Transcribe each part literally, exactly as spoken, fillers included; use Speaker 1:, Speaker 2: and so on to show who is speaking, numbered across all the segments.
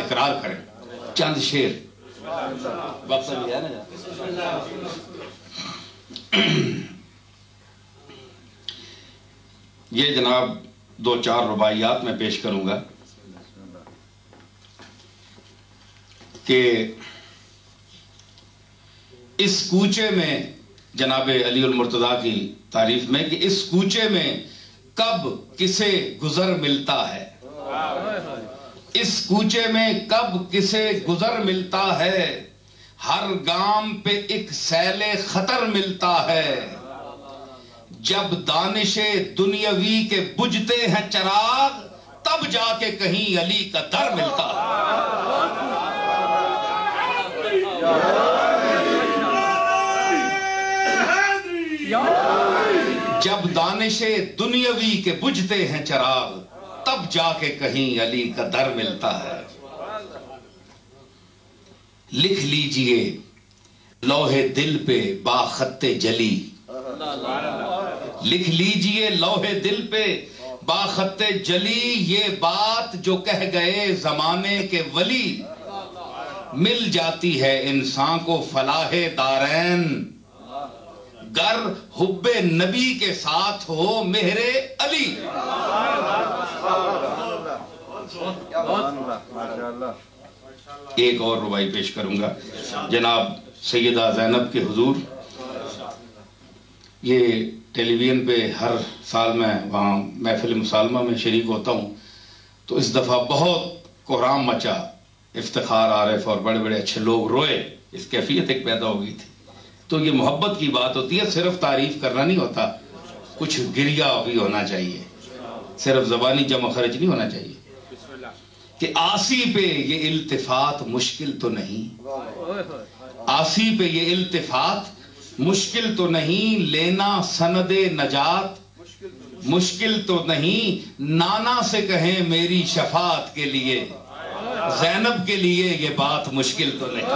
Speaker 1: اقرار کریں. چند شیر وقت بھی ہے نا. یہ جناب دو چار رباعیات میں پیش کروں گا کہ اس کوچے میں جناب علی المرتضیٰ کی تعریف میں کہ اس کوچے میں کب کسے گزر ملتا ہے، اس کوچے میں کب کسے گزر ملتا ہے، ہر گام پہ ایک سیل خطر ملتا ہے، جب دانش دنیاوی کے بجھتے ہیں چراغ تب جا کے کہیں علی کا در ملتا ہے. جب دانش دنیاوی کے بجھتے ہیں چراغ تب جا کے کہیں علی کا در ملتا ہے. لکھ لیجئے لوح دل پہ باخط جلی، لکھ لیجئے لوح دل پہ باخط جلی، یہ بات جو کہہ گئے زمانے کے ولی، مل جاتی ہے انسان کو فلاح دارین، گر حب نبی کے ساتھ ہو مہر علی. ایک اور ربائی پیش کروں گا جناب سیدہ زینب کے حضور. یہ ٹیلی ویژن پہ ہر سال میں وہاں محفل مسالمہ میں شریک ہوتا ہوں تو اس دفعہ بہت کوہرام مچا، افتخار عارف اور بڑے بڑے اچھے لوگ روئے، اس کیفیت ایک پیدا ہو گئی تھی. تو یہ محبت کی بات ہوتی ہے، صرف تعریف کرنا نہیں ہوتا، کچھ گریہ بھی ہونا چاہیے، صرف زبانی جمع خرچ نہیں ہونا چاہیے. کہ آسی پہ یہ التفات مشکل تو نہیں، آسی پہ یہ التفات مشکل تو نہیں، لینا سند نجات مشکل تو نہیں، نانا سے کہیں میری شفاعت کے لیے، زینب کے لیے یہ بات مشکل تو نہیں.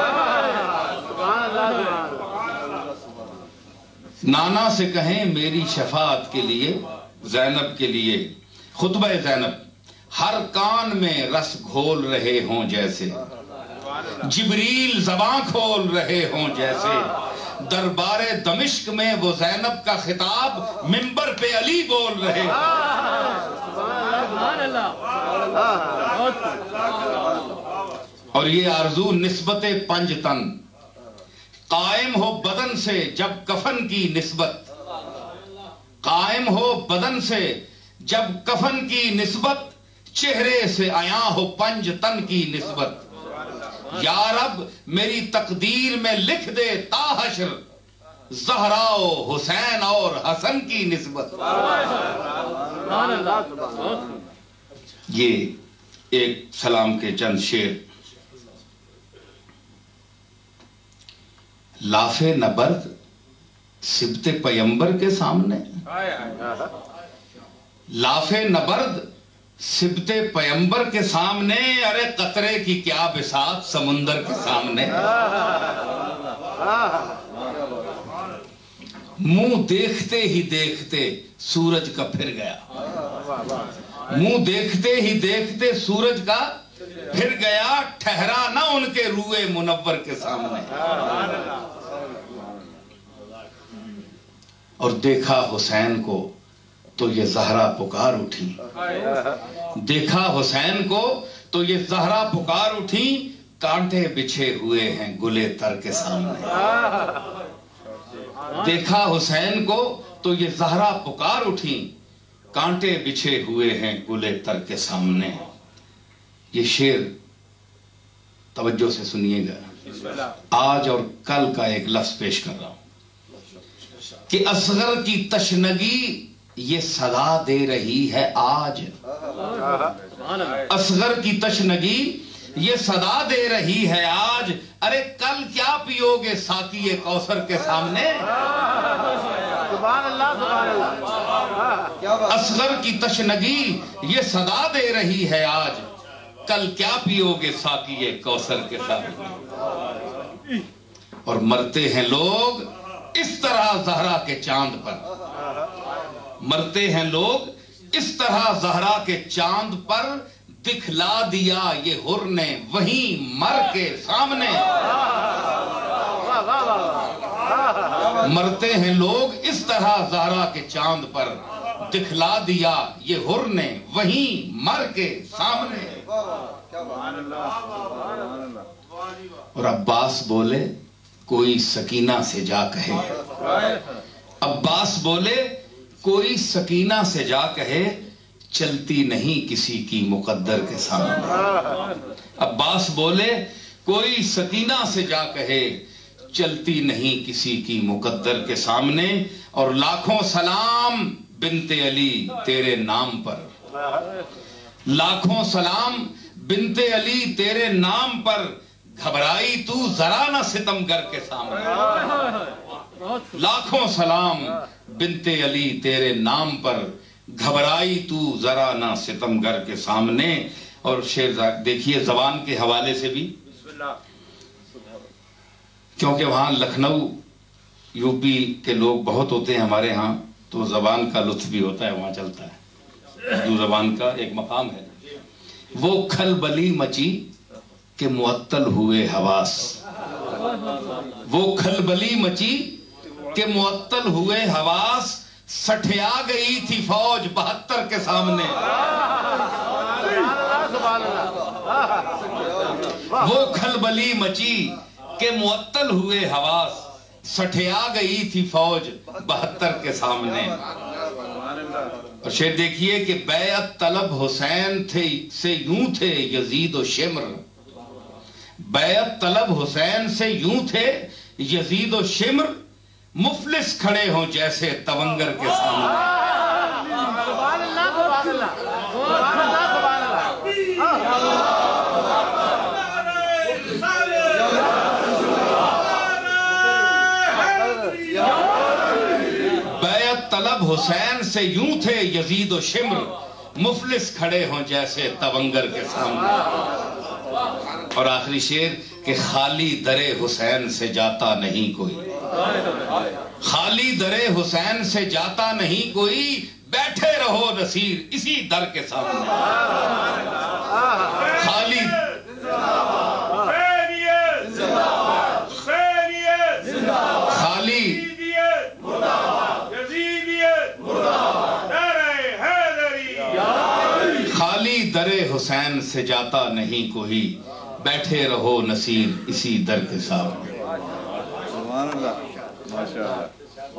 Speaker 1: نانا سے کہیں میری شفاعت کے لیے، زینب کے لیے. خطبہ زینب. ہر کان میں رس گھول رہے ہوں جیسے، جبریل زباں کھول رہے ہوں جیسے، دربار دمشق میں وہ زینب کا خطاب منبر پہ علی بول رہے ہوں. اور یہ آرزو نسبت پنج تن، قائم ہو بدن سے جب کفن کی نسبت، قائم ہو بدن سے جب کفن کی نسبت، چہرے سے عیاں ہو پنج تن کی نسبت. یا رب میری تقدیر میں لکھ دے تا حشر، زہرا و حسین اور حسن کی نسبت. یہ ایک سلام کے چند شعر. لاف نبرد سبت پیمبر کے سامنے، لاف نبرد سبت پیمبر کے سامنے، ارے قطرے کی کیا بساط سمندر کے سامنے. منہ دیکھتے ہی دیکھتے سورج کا پھر گیا، منہ دیکھتے ہی دیکھتے سورج کا پھر گیا، ٹھہرا نہ ان کے روئے منور کے سامنے. اور دیکھا حسین کو تو یہ زہرا پکار اٹھی، دیکھا حسین کو تو یہ زہرا پکار اٹھی، کانٹے بچھے ہوئے ہیں گلے تر کے سامنے. دیکھا حسین کو تو یہ زہرا پکار اٹھی، کانٹے بچھے ہوئے ہیں گلے تر کے سامنے. یہ شعر توجہ سے سنیے گا. آج اور کل کا ایک لفظ پیش کر رہا ہوں کہ اصغر کی تشنگی یہ صدا دے رہی ہے آج، اصغر کی تشنگی یہ صدا دے رہی ہے آج، ارے کل کیا پیو گے ساقی کوثر کے سامنے. اصغر کی تشنگی یہ صدا دے رہی ہے آج، کل کیا پیو گے ساقی کوثر کے سامنے. اور مرتے ہیں لوگ اس طرح زہرا کے چاند پر، مرتے ہیں لوگ اس طرح زہرا کے چاند پر، دکھلا دیا یہ حر نے وہیں مر کے سامنے. مرتے ہیں لوگ اس طرح زہرا کے چاند پر, دکھلا دیا یہ حر نے وہیں مر کے سامنے. اور عباس بولے کوئی سکینہ سے جا کہے, عباس بولے کوئی سکینہ سے جا کہے, چلتی نہیں کسی کی مقدر کے سامنے. عباس بولے کوئی سکینہ سے جا کہے, چلتی نہیں کسی کی مقدر کے سامنے. اور لاکھوں سلام بنت علی تیرے نام پر, لاکھوں سلام بنت علی تیرے نام پر, گھبرائی تو ذرا نہ ستمگر کے سامنے. لاکھوں سلام بنت علی تیرے نام پر, گھبرائی تو ذرا نہ ستمگر کے سامنے. اور شعر دیکھیے زبان کے حوالے سے بھی, کیونکہ وہاں لکھنؤ یو پی کے لوگ بہت ہوتے ہیں ہمارے ہاں, تو زبان کا لطف بھی ہوتا ہے, وہاں چلتا ہے. اردو زبان کا ایک مقام ہے, وہ کھلبلی مچی کہ معطل ہوئے حواس, وہ کھلبلی مچی کہ معطل ہوئے حواس, سٹھیا گئی تھی فوج بہتر کے سامنے. وہ کھلبلی مچی کہ معطل ہوئے حواس, سٹھیا گئی تھی فوج بہتر کے سامنے. اور شعر دیکھیے کہ بیعت طلب حسین تھے سے یوں تھے یزید و شمر, بیعت طلب حسین سے یوں تھے یزید و شمر, مفلس کھڑے ہوں جیسے تونگر کے سامنے. بیعت طلب حسین سے یوں تھے یزید و شمر, مفلس کھڑے ہوں جیسے تونگر کے سامنے. اور آخری شعر کہ خالی در حسین سے جاتا نہیں کوئی, خالی در حسین سے جاتا نہیں کوئی, بیٹھے رہو نصیر اسی در کے سامنے. خالی خالی خالی در حسین سے جاتا نہیں کوئی, بیٹھے رہو نصیر اسی در کے سامنے.
Speaker 2: سبحان اللہ, ماشاءاللہ.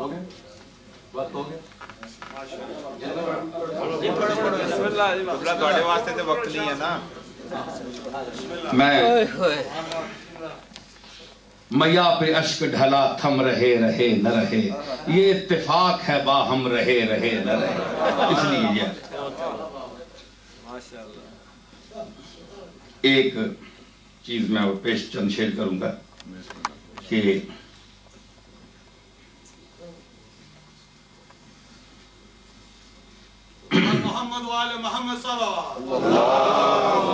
Speaker 1: میں میا پہ اشک ڈھلا تھم رہے رہے نہ رہے, یہ اتفاق ہے باہم رہے رہے نہ رہے. اس لیے ایک چیز میں پیش چند شیئر کروں گا کہ
Speaker 3: محمد وآل محمد صلی اللہ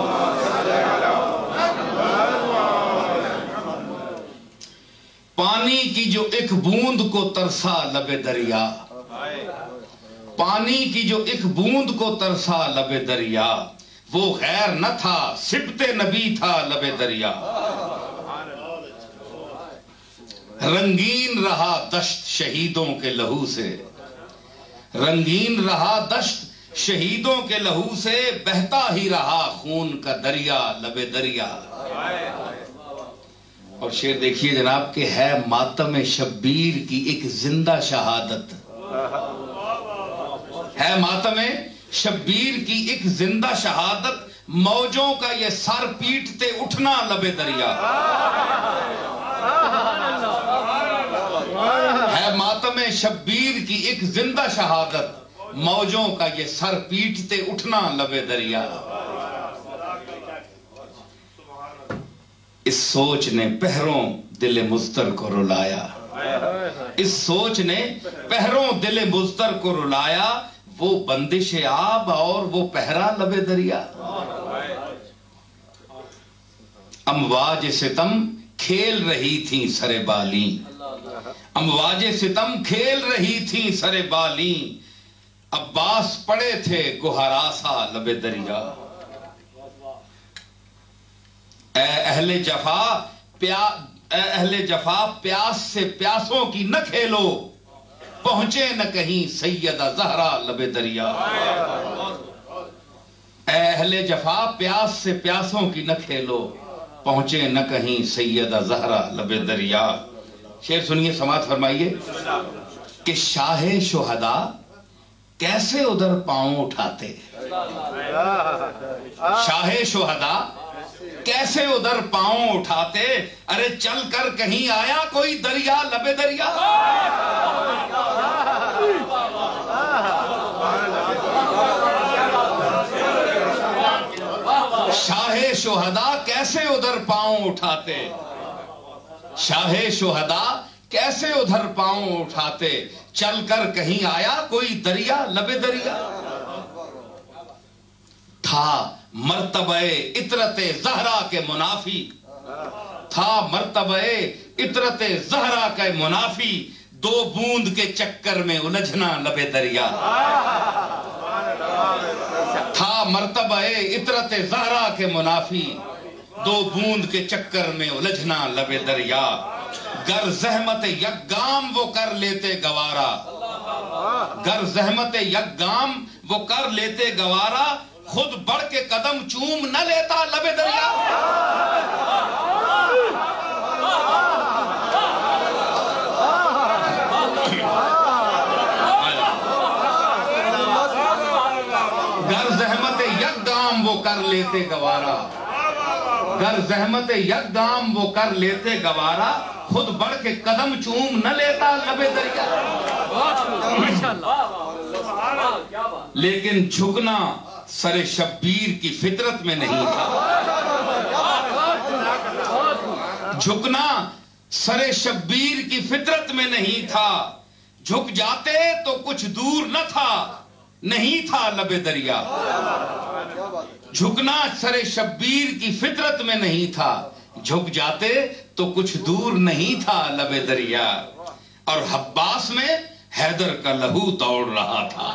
Speaker 1: پانی کی جو ایک بوند کو ترسا لب دریا, پانی کی جو ایک بوند کو ترسا لب دریا, وہ غیر نہ تھا سبت نبی تھا لب دریا. رنگین رہا دشت شہیدوں کے لہو سے, رنگین رہا دشت شہیدوں کے لہو سے, بہتا ہی رہا خون کا دریا لب دریا. اور شعر دیکھیے جناب کہ ہے ماتم شبیر کی ایک زندہ شہادت, ہے ماتم شبیر کی ایک زندہ شہادت, موجوں کا یہ سر پیٹتے اٹھنا لب دریا. ہے ماتم شبیر کی ایک زندہ شہادت, موجوں کا یہ سر پیٹتے اٹھنا لب دریا. اس سوچ نے پہروں دل مضطر کو رلایا, اس سوچ نے پہروں دل مضطر کو رلایا, وہ بندش آب اور وہ پہرا لب دریا. امواج ستم کھیل رہی تھیں سر بالی, امواج ستم کھیل رہی تھیں سر بالی, عباس پڑے تھے گہراسا لب دریا. اہل جفا پیا اے اہل جفا پیاس سے پیاسوں کی نہ کھیلو، پہنچے نہ کہیں سیدہ زہرا لب دریا۔ اے اہل جفا پیاس سے پیاسوں کی نہ کھیلو، پہنچے نہ کہیں سیدہ زہرا لب دریا۔ شعر سنیے، سماعت فرمائیے کہ شاہ شہداء کیسے ادھر پاؤں اٹھاتے، شاہ شہداء کیسے ادھر پاؤں اٹھاتے، ارے چل کر کہیں آیا کوئی دریا لب دریا۔ شاہ شہداء کیسے ادھر پاؤں اٹھاتے، شاہ شہداء کیسے ادھر پاؤں اٹھاتے، چل کر کہیں آیا کوئی دریا لب دریا۔ تھا مرتبہ عطرت زہرا کے منافی، تھا مرتبہ عطرت زہرا کے منافی، دو بوند کے چکر میں الجھنا لب دریا۔ تھا مرتبہ عطرت زہرا کے منافی، دو بوند کے چکر میں الجھنا لب دریا۔ گر زحمت یک گام وہ کر لیتے گوارا، گر زحمت یک گام وہ کر لیتے گوارا، خود بڑھ کے قدم چوم نہ لیتا لب دریا۔ گر زحمت یک گام وہ کر لیتے گوارا، گر زحمت یک گام وہ کر لیتے گوارا، خود بڑھ کے قدم چوم نہ لیتا لب دریا۔ لیکن جھکنا سر شبیر کی فطرت میں نہیں تھا، جھکنا سر شبیر کی فطرت میں نہیں تھا، جھک جاتے تو کچھ دور نہ تھا، نہیں تھا لب دریا۔ جھکنا سر شبیر کی فطرت میں نہیں تھا، جھک جاتے تو کچھ دور نہیں تھا لب دریا۔ اور عباس میں حیدر کا لہو دوڑ رہا تھا،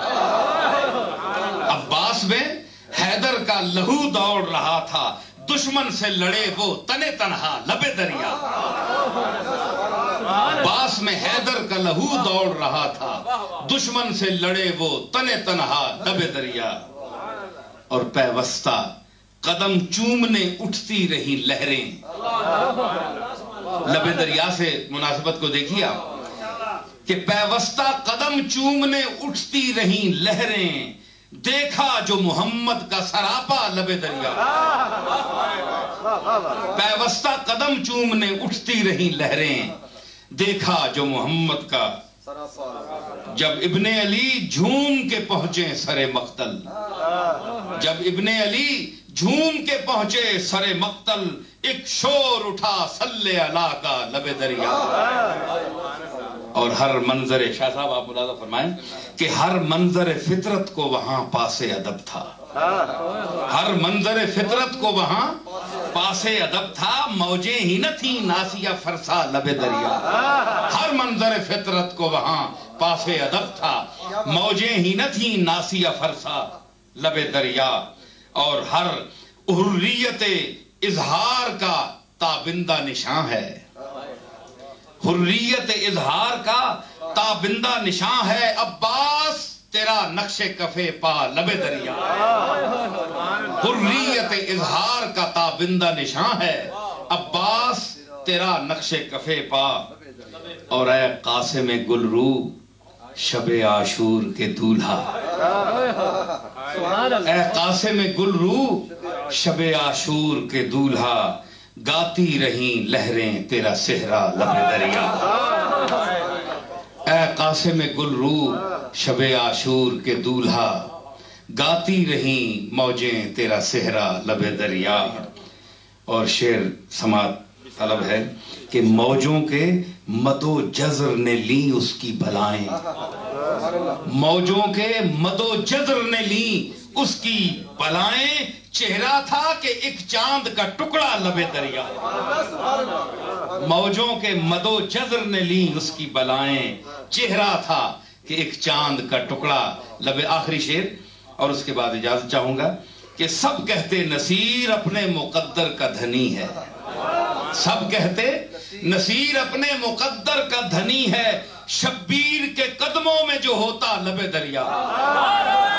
Speaker 1: عباس میں حیدر کا لہو دوڑ رہا تھا، دشمن سے لڑے وہ تنے تنہا لب دریا۔ عباس میں حیدر کا لہو دوڑ رہا تھا، دشمن سے لڑے وہ تنے تنہا لب دریا۔ اور پیوستہ قدم چومنے اٹھتی رہی لہریں، لب دریا سے مناسبت کو دیکھیے آپ کہ پیوستہ قدم چومنے اٹھتی رہی لہریں، دیکھا جو محمد کا سراپا لب دریا۔ پیوستہ قدم چومنے اٹھتی رہی لہریں، دیکھا جو محمد کا، جب ابن علی جھوم کے پہنچے سر مقتل، جب ابن علی جھوم کے پہنچے سر مقتل، ایک شور اٹھا صلی اللہ کا لب دریا۔ اور ہر منظر، شاہ صاحب آپ ملاحظہ فرمائیں کہ ہر منظر فطرت کو وہاں پاس ادب تھا، ہر منظر فطرت کو وہاں پاس ادب تھا، موجیں ہی نہ تھیں ناسیہ فرسا لب دریا۔ ہر منظر فطرت کو وہاں پاس ادب تھا، موجیں ہی نہ تھیں ناسیہ فرسا لب دریا۔ اور ہر حریت اظہار کا تابندہ نشان ہے، حریت اظہار کا تابندہ نشان ہے، عباس تیرا نقش کفے پا لب دریا۔ حریت اظہار کا تابندہ نشان ہے، عباس تیرا نقش کفے پا۔ اور اے قاسم گلرو شب عاشور کے دولہا، اے قاسم گلرو شب عاشور کے دولہا، گاتی رہیں لہریں تیرا صحرا لب دریا۔ اے قاسم گلرو شب عاشور کے دولہا، گاتی رہیں موجیں تیرا صحرا لب دریا۔ اور شعر سماعت طلب ہے کہ موجوں کے مد و جزر نے لی اس کی بلائیں، موجوں کے مد و جزر نے لی اس کی بلائیں، چہرہ تھا کہ ایک چاند کا ٹکڑا لب دریا۔ موجوں کے مد و جزر نے لی اس کی بلائیں، چہرہ تھا کہ ایک چاند کا ٹکڑا لب۔ آخری شعر اور اس کے بعد اجازت چاہوں گا کہ سب کہتے نصیر اپنے مقدر کا دھنی ہے، سب کہتے نصیر اپنے مقدر کا دھنی ہے، شبیر کے قدموں میں جو ہوتا لب دریا،